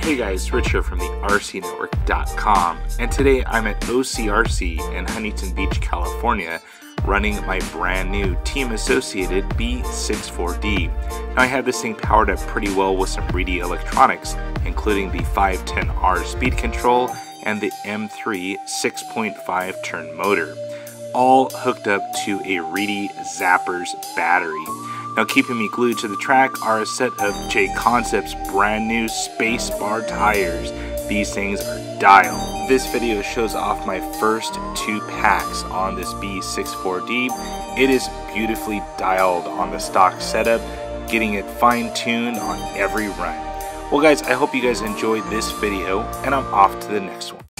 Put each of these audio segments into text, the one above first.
Hey guys, Rich here from the RCNetwork.com, and today I'm at OCRC in Huntington Beach, California, running my brand new team-associated B64D. Now I have this thing powered up pretty well with some Reedy electronics, including the 510R speed control and the M3 6.5 turn motor, all hooked up to a Reedy Zappers battery. Now keeping me glued to the track are a set of J-Concepts brand new Space Bar tires. These things are dialed. This video shows off my first 2 packs on this B64D. It is beautifully dialed on the stock setup, getting it fine-tuned on every run. Well guys, I hope you guys enjoyed this video, and I'm off to the next one.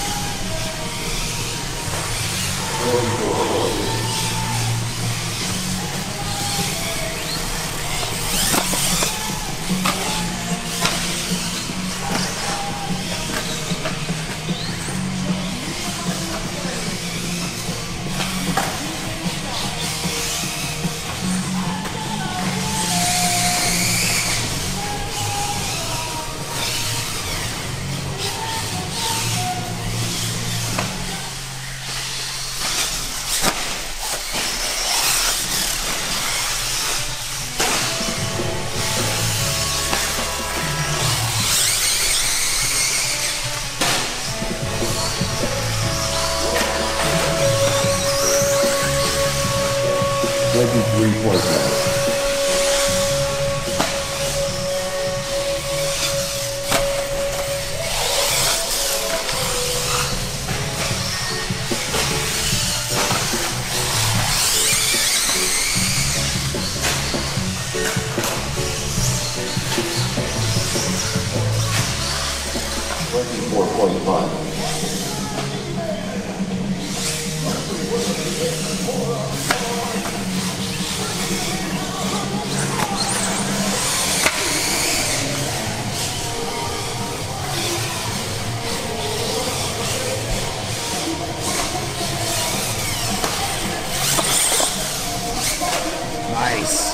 Nice.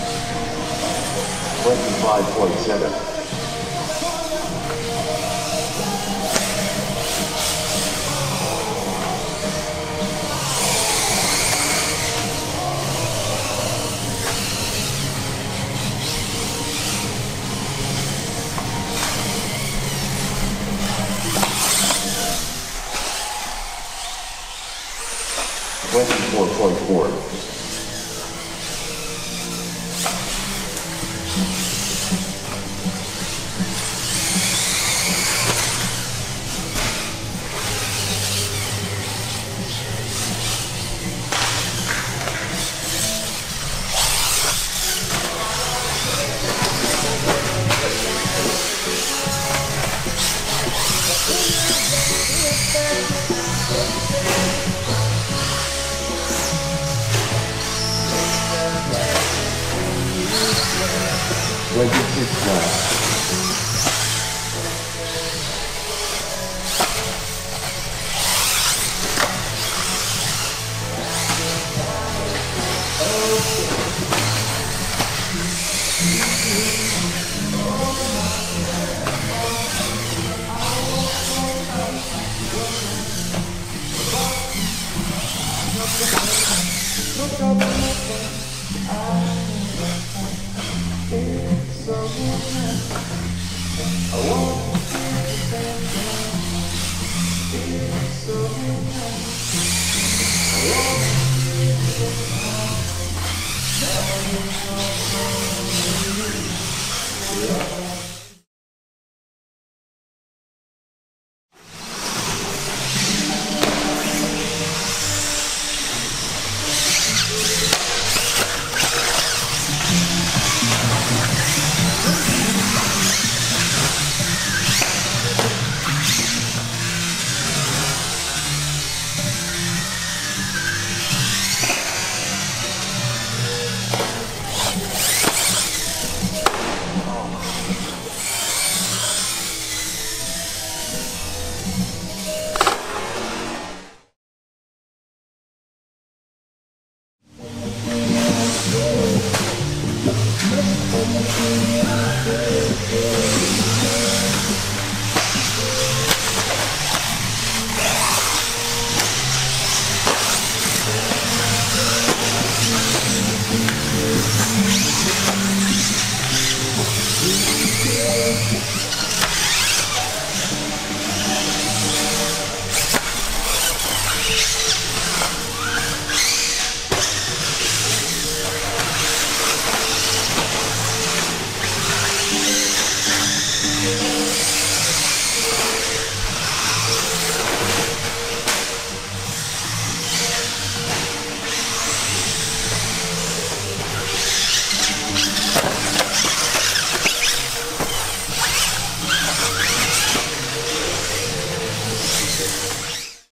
25.7. Registered class.